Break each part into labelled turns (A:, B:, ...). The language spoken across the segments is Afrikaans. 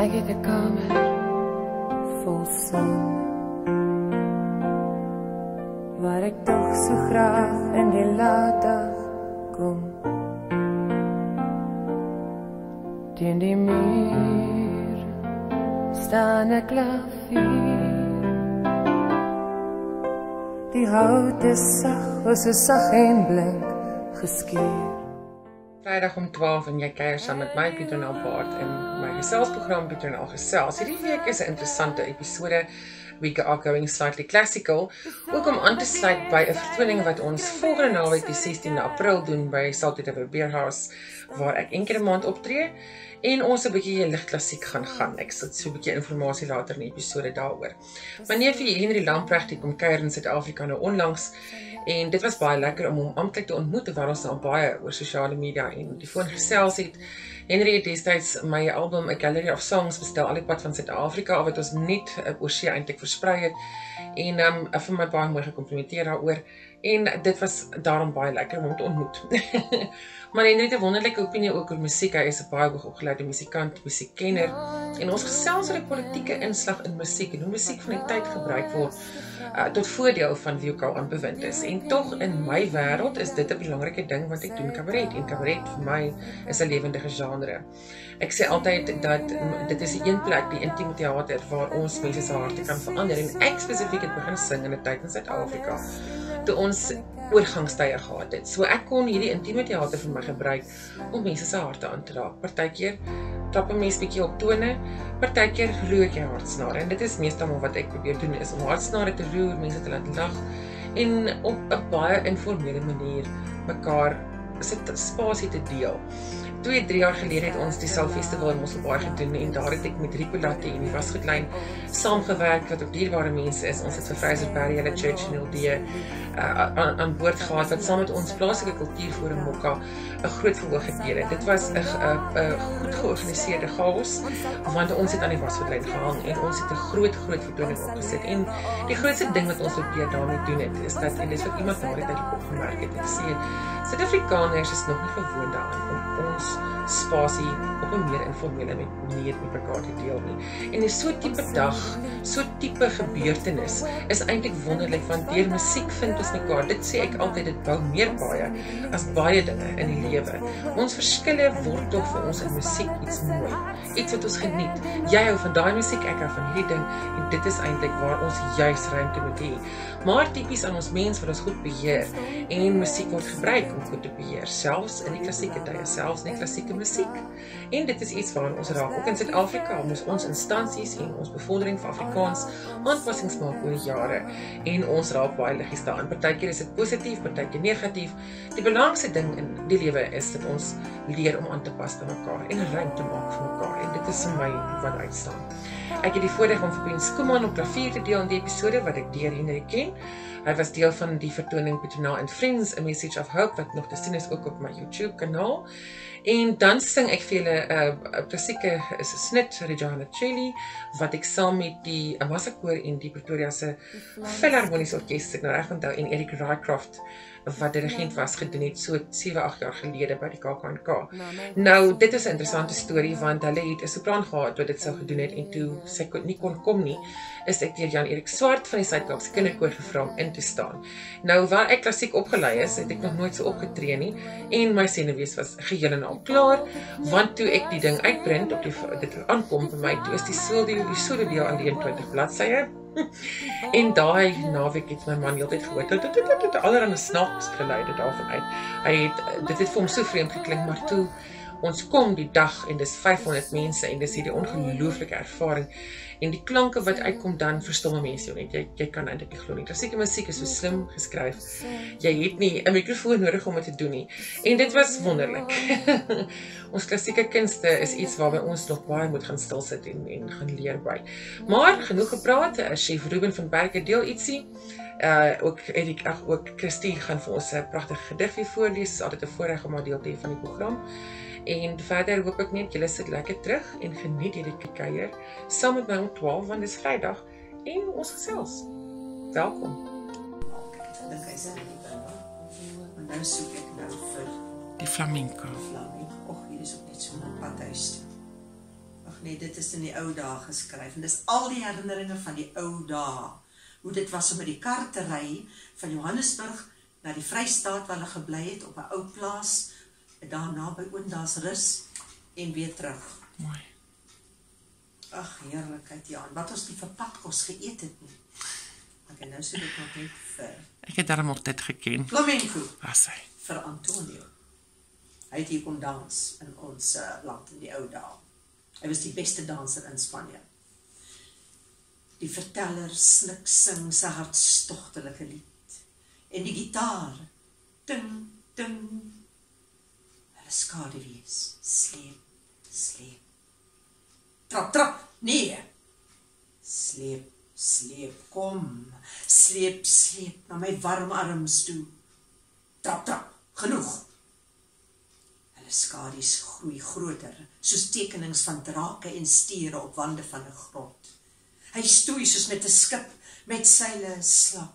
A: Ek het 'n kamer vol son, waar ek tog so graag in die laat dag kom. Teen die muur staan 'n klavier. Die hout is sag en blink geskuur.
B: Vrydag om 12 en jy kuier saam met my Pieter Nalpaard in my geselsprogram Pieter Nal Gesels. Hierdie week is 'n interessante episode, we are going slightly classical, ook om aan te sluit by 'n vertoning wat ons volgende naweek die 16de April doen by Salty River Beerhouse, waar ek een keer 'n maand optree en ons 'n bietjie lig klassiek gaan. Ek sit so 'n bietjie inligting later in die episode daaroor. My neefie Henry Lamprecht het kom kuier in Suid-Afrika nou onlangs. En dit was baie lekker om hom amptelik te ontmoet, terwyl ons al baie oor sosiale media en die foon gesels het. Henry het destyds my album A Gallery of Songs bestel, al die pad van Suid-Afrika, wat ons net oor see eintlik versprei het. En vir my baie mooi gekomplimenteer daaroor. En dit was daarom baie lekker om hom te ontmoet. Maar Henry het 'n wonderlike opinie ook oor musiek. Hy is 'n baie hoogopgeleide musikant, musiekkenner. En ons gesels oor die politieke inslag in musiek en hoe musiek van die tyd gebruik word tot voordeel van wie ook al aan bewind is. En tog in my wêreld is dit 'n belangrike ding, want ek doen kabaret. En kabaret vir my is 'n lewendige genre. Ek sê altyd dat dit is die een plek, die intieme teater, waar ons mense se harte kan verander. En ek spesifiek het begin sing in 'n tyd in Suid-Afrika, toe ons oorgangstye gehad het. So ek kon hierdie intieme teater vir my gebruik om mense se harte aan te raak. Partykeer trap 'n mens bietjie op tone, partykeer roer ek jou hartsnare. En dit is meestal wat ek probeer doen, is om hartsnare te roer, mense te laat lag en op 'n baie informele manier mekaar se spasie te deel. 2-3 jaar gelede het ons die Sal Festival in Mosselbaai gedoen en daar het ek met Rico Latte en die Wasgoedlyn saamgewerk wat ook dierbare mense is. Ons het vir Fraser Barry, hulle Church en LD aan boord gehad wat saam met ons plaaslike kultuurforum Mokka 'n groot verhoog gedeel het. Dit was 'n goed georganiseerde chaos, want ons het aan die Wasgoedlyn gehang en ons het 'n groot vertoning opgesit. En die grootste ding wat ons probeer daarmee doen het, is dat, en dit is wat iemand na die tyd opgemerk het, sê Suid-Afrikaners is nog nie gewoond daaraan om ons spasie op 'n meer informele manier met mekaar te deel nie. En 'n so tipe dag, so tipe gebeurtenis is eintlik wonderlik, want deur musiek vind ons mekaar. Dit sê ek altyd, dit bou meer as baie dinge in die lewe. Ons verskille word tog vir ons in musiek iets mooi, iets wat ons geniet. Jy hou van daai musiek, ek hou van hierdie ding, en dit is eintlik waar ons juis ruimte moet hê. Maar tipies aan ons mens wat ons goed beheer, en musiek word gebruik om goed te beheer, selfs in die klassieke tye, selfs in die klassieke musiek. En dit is iets waaraan ons raak. Ook in Suid-Afrika moes ons instansies en ons bevordering vir Afrikaans aanpassings maak oor die jare. En ons raak baie liggies daaraan. Partykeer is dit positief, partykeer negatief. Die belangrikste ding in die lewe is dat ons leer om aan te pas by mekaar en 'n ruimte maak vir mekaar. En dit is vir my wat uitstaan. Ek het die voorreg om vir Prins Koeman op klavier te deel in die episode wat ek deur Henry ken. Hy was deel van die vertoning Pieter Nal and Friends, A Message of Hope, wat nog te sien is ook op my YouTube kanaal. En dan sing ek vir julle 'n klassieke snit, Regina Celli, wat ek saam met die Massakoor en die Pretoria se Philharmoniese Orkees, ek nou reg onthou, en Eric Rycroft, wat dirigent was, gedoen het so 7-8 jaar gelede by die KAK&K. Nou, dit is 'n interessante storie, want hulle het 'n sopran gehad wat dit sou gedoen het, en toe sy nie kon kom nie, is ek deur Jan-Erik Swart van die Suid-Kaapse Kinderkoor gevra om in te staan. Nou, waar ek klassiek opgelei is, het ek nog nooit so opgetree nie, en my senuwees was geheel en al klaar, want toe ek die ding uitprint, op dit aankom vir my, toe is die solo deel alleen 20 bladsye. En daai naweek het my man heeltyd gehoor, allerhande snaaks geluide daarvan uit. Dit het vir hom so vreemd geklink, maar toe ons kom die dag en dis 500 mense en dis hierdie ongelooflike ervaring. En die klanke wat uitkom dan verstomme mense net. Jy kan eintlik nie glo nie. Klassieke musiek is so slim geskryf. Jy het nie 'n mikrofoon nodig om dit te doen nie. En dit was wonderlik. Ons klassieke kunste is iets waarby ons nog baie moet gaan stil sit en gaan leer by. Maar genoeg gepraat. Chef Ruben van Berke deel ietsie. Ook Christie gaan vir ons 'n pragtige gedig weer voorlees. Is altyd 'n voorreg om haar deel te hê van die program. En verder hoop ek net julle sit lekker terug en geniet hierdie kuier saam met my om 12, want dis Vrydag en ons gesels. Welkom.
C: Dan kan jy en nou soek ek nou vir
B: die flamenco.
C: Och, hier is ook net so 'n padhuis. Wag nee, dit is in die ou dae geskryf. En dis al die herinneringe van die ou dae. Hoe dit was om met die kar te ry van Johannesburg na die Vrystaat waar hulle gebly het op 'n ou plaas, daarna by Oondalsrus en weer terug.
B: Mooi.
C: Ag, heerlikheid, Jan. Wat ons nie vir padkos geëet het nie. Okay, nou sê ek nog net vir
B: Ek het daarom ook dit geken.
C: flamenco
B: Was hy.
C: vir Antonio. Hy het hier kom dans in ons land in die ou dae. Hy was die beste danser in Spanje. Die verteller snik sing sy hartstogtelike lied. En die gitaar, ting, ting. Hulle skaduwees, sleep, sleep. Trap, trap, nee. Sleep, sleep, kom. Sleep, sleep, na my warm arms toe. Trap, trap, genoeg. Hulle skadu's groei groter, soos tekenings van drake en stiere op wande van 'n grot. Hy stoei soos met 'n skip, met seile slap.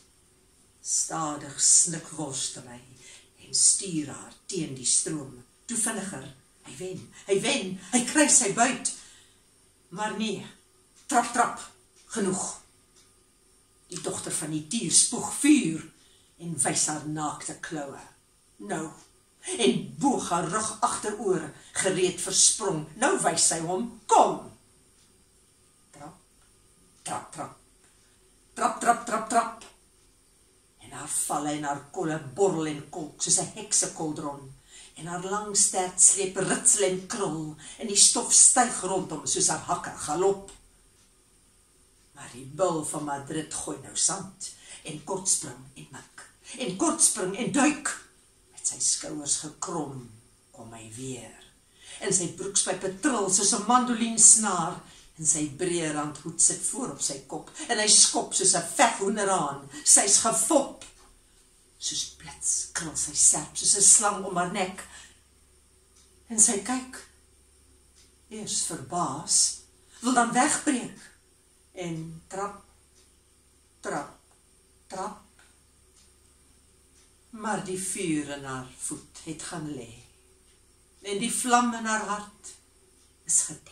C: Stadig snik worstel hy en stuur haar teen die stroom. Toe vinniger, hy wen, hy kry sy buit. Maar nee, trap, trap, genoeg. Die dogter van die tier spoeg vuur en wys haar naakte kloue. Nou, en boog haar rug agteroor, gereed versprong. Nou wys sy hom, kom. Trap, trap, trap, trap, trap, trap, trap. En haar valle en haar kolle borrel en kolk, soos 'n heksekoldron. En haar lang stert sleep ritsel en krul, en die stof styg rondom, soos haar hakke galop. Maar die bil van Madrid gooi nou sand, en kortspring en mik, en kortspring en duik. Met sy skouers gekrom, kom hy weer. En sy broekspype trill soos 'n mandolinsnaar, en sy breë randhoed sit voor op sy kop, en hy skop soos 'n veghoender aan, sy's gefop. Soos blits krul sy serp, soos 'n slang om haar nek. En sy kyk, eers verbaas, wil dan wegbreek, en trap, trap, trap. Maar die vuur in haar voet het gaan lê, en die vlam in haar hart is gedem.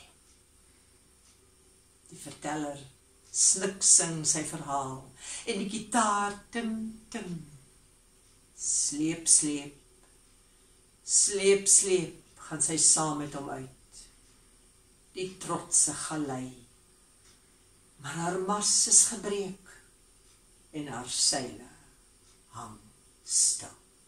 C: Die verteller snik sing sy verhaal, en die gitaar tim, tim. Sleep, sleep, sleep, sleep, gaan sy saam met hom uit. Die trotse galei, maar haar mas is gebreek, en haar seile hang stil.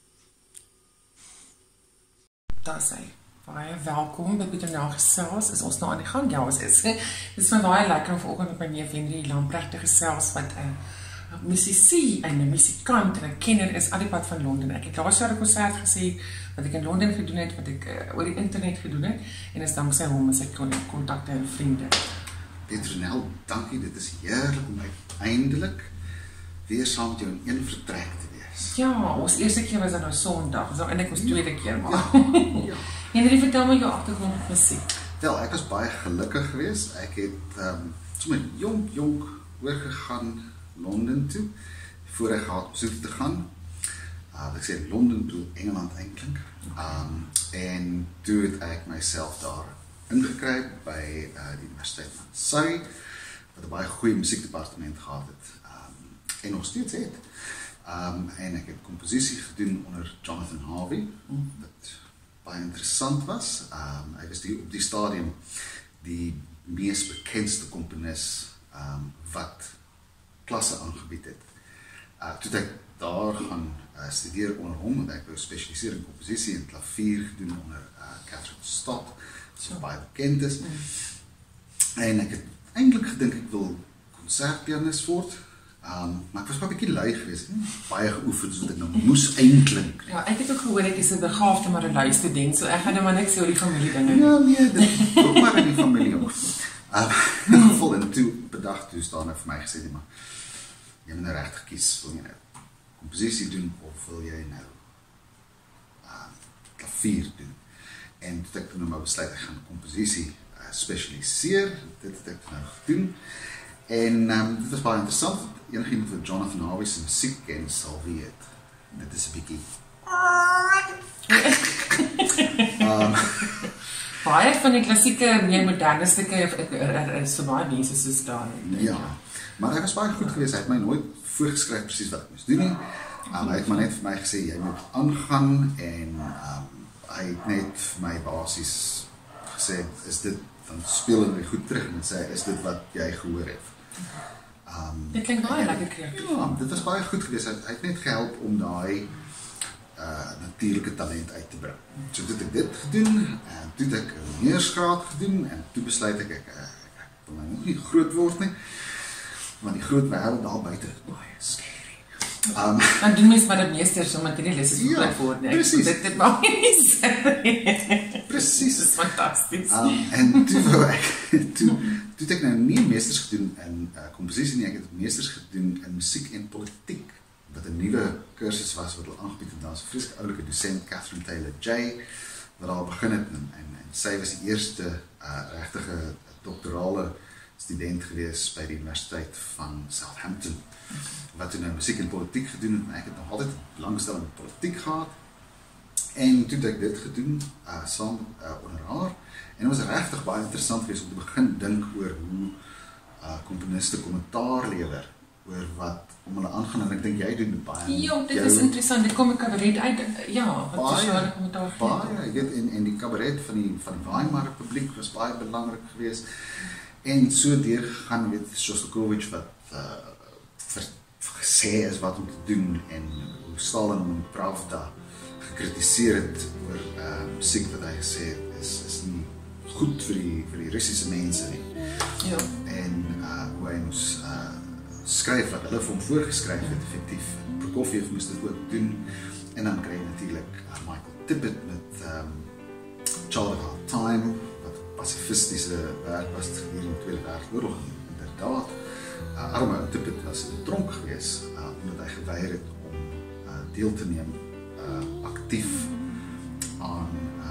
B: Daar is hy. Baie welkom by Pieter Nel gesels. Is ons nou aan die gang? Ja, ons is. Dit is my baie lekker om vanoggend met my neef Henry Lamprecht te gesels, wat 'n musisie en 'n musikant en 'n kenner is al die pad van Londen. Ek het laas jaar 'n konsert gesien wat ek in Londen gedoen het, wat ek oor die internet gedoen het, en is dankse hom as ek kontakte en vriende.
D: Pieter Nel, dankie, dit is heerlik om uiteindelik weer saam met jou in een vertrek te wees.
B: Ja, ons eerste keer was dan nou Sondag, dis nou eintlik ons tweede keer maar.
D: Ja.
B: Henry, vertel my jou agtergrond met musiek.
D: Wel, ek was baie gelukkig geweest. Ek het sommer jonk oorgegaan Londen toe, voor ek gehad om soek te gaan. Ek sê Londen toe Engeland eintlik. En toe het ek myself daar ingekry by die Universiteit van Surrey, wat 'n baie goeie musiekdepartement gehad het, en nog steeds het. En ek het komposisie gedoen onder Jonathan Harvey, wat baie interessant was. Hy was op die stadium die mees bekendste komponis wat klasse aangebied het. Toe het ek daar gaan studeer onder hom, want ek wou spesialiseer in komposisie en klavier gedoen onder Catherine Stott, wat baie bekend is. En ek het eintlik gedink ek wil konsertpianis word, maar ek was maar 'n bietjie lui geweest, baie geoefen, sodat ek nou moes eintlik.
B: Ja, ek het ook gehoor ek is 'n begaafde maar 'n lui student, so ek gaan nou maar niks oor die familie dinge.
D: Ja, nee, dit ook maar in die familie ook. In geval, en toe bedag, toe staan ek vir my gesê, maar jy moet nou regtig kies, wil jy nou komposisie doen, of wil jy nou klavier doen? En toe het ek nou maar besluit, ek gaan komposisie specialiseer, dit het ek nou gedoen. En dit was baie interessant, enigiemand wat Jonathan Harvey se musiek ken, sal weet, dit is 'n bietjie
B: Baie van die klassieke, meer moderne stukke is vir baie mense soos daar.
D: Ja, maar hy was baie goed geweest. Hy het my nooit voorgeskryf presies wat ek moes doen nie. Hy het maar net vir my gesê, jy moet aangaan en hy het net vir my basies gesê, is dit, dan speel hy goed terug en sê, is dit wat jy gehoor het?
B: Dit klink baie lekker kreatief.
D: Ja, dit was baie goed geweest. Hy het net gehelp om daai natuurlike talent uit te bring. So toe het ek dit gedoen, en toe het ek 'n meestersgraad gedoen, en toe besluit ek wil nou nog nie groot word nie, want die groot wêreld daar buite is baie scary.
B: Dan doen mens maar die meesters omdat die lesse so groot word.
D: Precies.
B: Dit maak nie sin.
D: Precies.
B: Dit is fantasties.
D: En toe wou toe het ek nou nie meesters gedoen in komposisie nie, ek het meesters gedoen in musiek en politiek, wat 'n nuwe kursus was wat hulle aangebied het. Daar was 'n vreeslike oulike dosent, Catherine Taylor-Jay, wat daar begin het, en sy was die eerste regtige doktorale student gewees by die Universiteit van Southampton, wat toen nou musiek en politiek gedoen het, en ek het nog altyd belangstelling in politiek gehad, en toe het ek dit gedoen, saam onder haar, en het was regtig baie interessant geweest om te begin dink oor hoe komponiste kommentaar lewer, oor wat om hulle aangaan, en ek dink jy doen dit baie.
B: Ja, dit is interessant, dit kom 'n kabaret uit, ja, wat sosiale kommentaar gee.
D: Baie, jy weet, en die kabaret van die Weimar Republiek was baie belangrik geweest, en so deurgegaan, weet, Shostakovich wat gesê is wat om te doen, en hoe Stalin om die Pravda gekritiseer het oor musiek wat hy gesê het, is nie goed vir die Russiese mense nie.
B: Ja.
D: En hoe hy moes skryf wat hulle vir hom voorgeskryf het, effektief. Prokofiev moes dit ook doen, en dan kry jy natuurlijk Michael Tippett met Child of Our Time, wat pacifistische werk was gedurende de Tweede Wereldoorlog, inderdaad. Arme Tippett was in de tronk geweest, omdat hy geweier het om deel te neem actief aan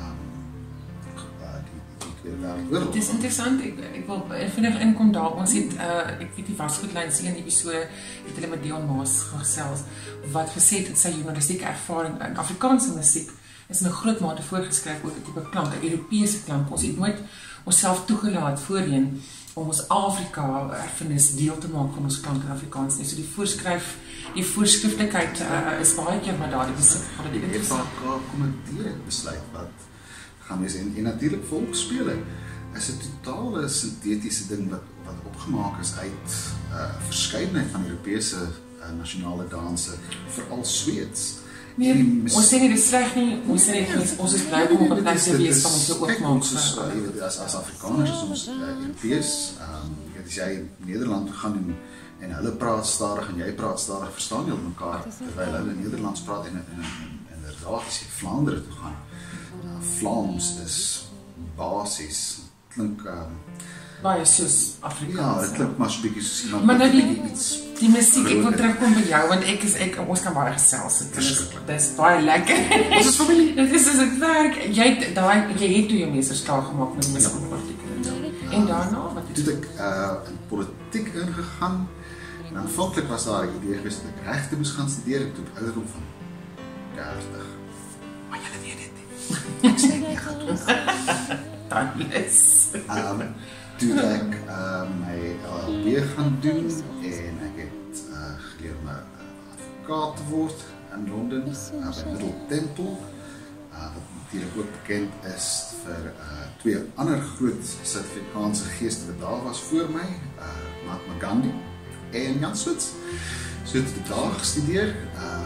D: die Tweede Wereldoorlog.
B: Het is interessant, ek wil vinnig inkom daar, ons het, ek weet die Wasgoedlyn se episode, het hulle met Dion Maas gesels, wat gesê het, sy journalistieke ervaring in Afrikaanse musiek, is in 'n groot mate voorgeskryf oor 'n tipe klank, 'n Europese klank. Ons het nooit onsself toegelaat voorheen om ons Afrika erfenis deel te maak van ons klank in Afrikaans nie. So die voorskriftelikheid is baie keer maar daar, die besit gaan dit interessant.
D: Kommenteer het besluit wat gaan wees, en natuurlik volksspele is 'n totale sintetiese ding wat opgemaak is uit verskeidenheid van Europese nasionale danse, veral Sweeds.
B: Nee, ons sê nie dit is sleg nie, ons sê net ons is bly om op 'n plek te wees van ons te oopmaak.
D: As Afrikaners is ons Europees, as jy Nederland toe gaan en hulle praat stadig en jy praat stadig, verstaan jy mekaar, terwyl hulle Nederlands praat en inderdaad as jy Vlaanderen toe gaan, Vlaams is basies, klink
B: baie soos Afrikaans.
D: Ja, dit klink maar so 'n bietjie soos iemand
B: maar nou
D: iets.
B: Die musiek, ek wil terugkom by jou, want ons kan baie gesels. Dit is baie lekker.
D: Ons is familie.
B: Dit is as dit werk. Jy het toe jou meestersklaar gemaak met musiek en politiek. En daarna, wat
D: toe ek in politiek ingegaan, en aanvanklik was daar 'n idee geweest dat ek regte moes gaan studeer, en toe op ouderdom van 30. Maar julle weet dit nie. Ek sê nie gaan doen.
B: Timeless.
D: Toe ek my LLB gaan doen, en ek het geleer om 'n advokaat te word in Londen, by Middle Temple, wat natuurlijk ook bekend is vir twee ander groot Suid-Afrikaanse geeste wat daar was voor my, Mahatma Gandhi en Jan Smuts. So het ek daar gestudeer,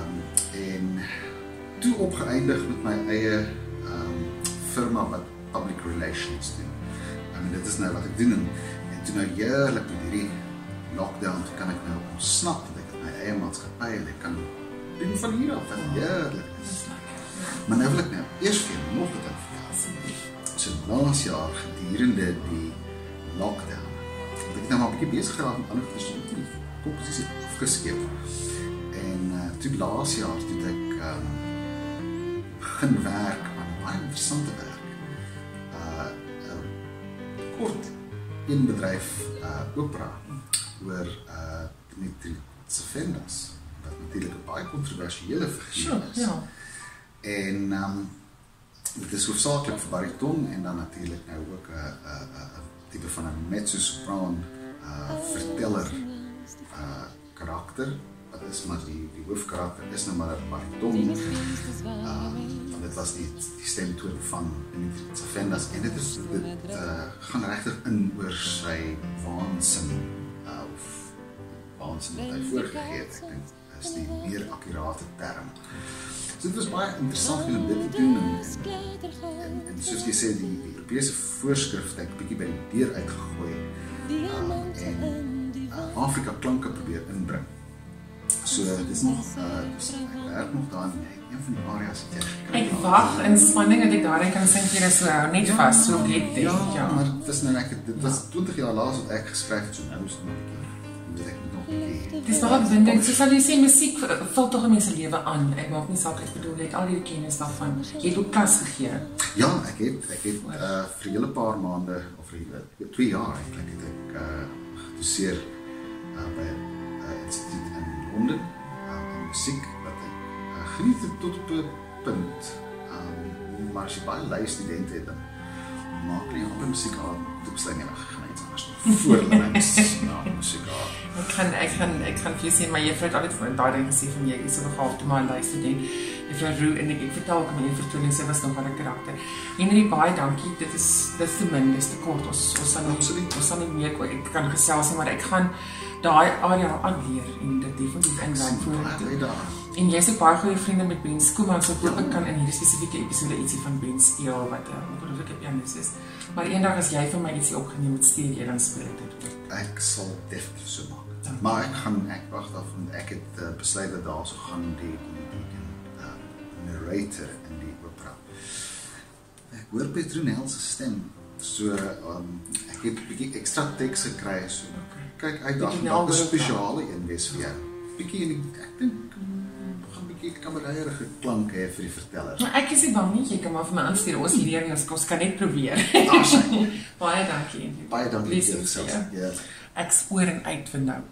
D: en toe opgeëindig met my eie firma wat public relations doen. En dit is nou wat ek doen, en toe nou heerlik met hierdie lockdown, toe kan ek nou ontsnap, dat ek het my eie maatskappy, en ek kan doen van hier af, wat heerlik is. Maar nou wil ek nou eers vir jou nog wat vertel. So laas jaar gedurende die lockdown, want ek het nou maar 'n bietjie besig geraak met ander die komposisie afgeskeep. En toe laas jaar toe ek begin werk aan 'n baie interessante werk. Kort een bedryf opera oor Dmitri Tsefendas, wat natuurlik 'n baie kontroversiële figuur is.
B: Ja.
D: En dit is hoofdzakelijk vir bariton en dan natuurlijk nou ook 'n tipe van 'n mezzo-sopran verteller karakter. Wat is maar die hoofkarakter is nou maar 'n bariton. Dit was die stemtoon van Dimitri Tsafendas en dit gaan regtig in oor sy waansin of waansin wat hy voorgegee het. Ek dink is die meer akkurate term. So dit was baie interessant om dit te doen en soos jy sê die Europese voorskrifte het 'n bietjie by die deur uitgegooi en Afrika klanke probeer inbring. So dit is nog ek werk nog daar in een van die areas het jy.
B: Ek wag in spanning dat ek daarin kan sing vir so hou net vas so get dit.
D: Ja, maar dit is nou dit was 20 jaar laas wat ek geskryf het so nou is dit ek nog 'n bietjie.
B: Dis wel opwindend. So sal jy sê musiek vul tog 'n mens se lewe aan. Ek maak nie saak ek bedoel jy het al die kennis daarvan. Jy het ook klas gegee.
D: Ja, ek het vir 'n hele paar maande of vir 2 jaar eintlik het ek gedoseer by 'n instituut in Londen in musiek wat ek geniet het tot op 'n punt. Maar as jy baie lui studente het dan maak jy op musiek aan te besluit en gaan iets anders voorlewings na musiek aan.
B: Ek gaan vir jou sê maar juffrou het altyd vir daai ding gesê van jy is so begaafd om 'n luisterdent. Juffrou Roo en ek vertel ook my vertoning sy was nog wel 'n karakter. Henry baie dankie. Dit is te min, dis te kort. Ons sal nie meer ek kan gesels nie, maar ek gaan daai area aanleer en dit definitief inwerk vorentoe. En jy's ook baie goeie vriende met Ben Skooman, so ek kan in hierdie spesifieke episode ietsie van Ben speel wat 'n ongelooflike pianis is. Maar eendag as jy vir my ietsie opgeneem het, stuur jy dan speel ek dit.
D: Ek sal definitief so maak. Maar ek wag daarvan ek het besluit dat daar so gaan die narrator in die opera. Ek hoor Petronel se stem. So ek het 'n bietjie ekstra teks gekry so. Kyk uit daar 'n spesiale een wees vir jou. Bietjie ek dink gaan bietjie kamereierige klank hê vir die verteller.
B: Maar ek is nie bang nie, jy kan maar vir my aanstuur. Ons hierdie en ons kan net probeer. Baie dankie.
D: Baie dankie vir jouself. Ja.
B: Ek spoor en uit vir nou.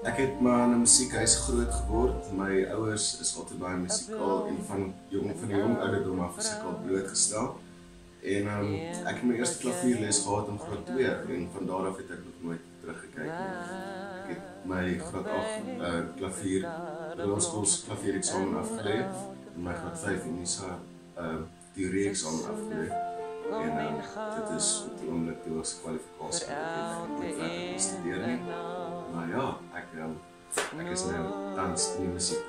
E: Ek het maar in 'n musiekhuis groot geword. My ouers is altyd baie musikaal en van die jong ouderdom af is ek al blootgestel. En ek het my eerste klavierles gehad in graad 2 en van daar af het ek nog nooit teruggekyk nie. Ek het my graad 8 klavier, Roelskoolse klaviereksamen afgelê en my graad 5 Unisa teorie-eksamen afgelê. En dit is op die oomblik toe as kwalifikasie om te verder studeer nie. Maar ja, ek is nou tans in die musiek.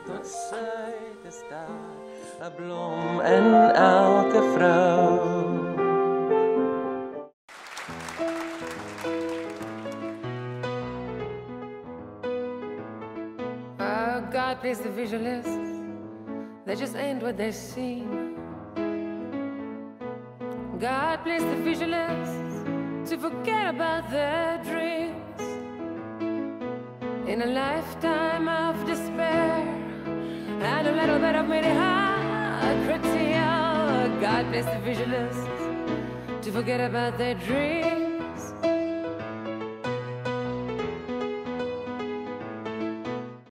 F: 'n blom in elke vrou.
A: God bless the visualists, they just ain't what they seem. God bless the visualists to forget about their dreams. In a lifetime of despair and a little bit of mediocrity, God bless the visualists to forget about their dreams.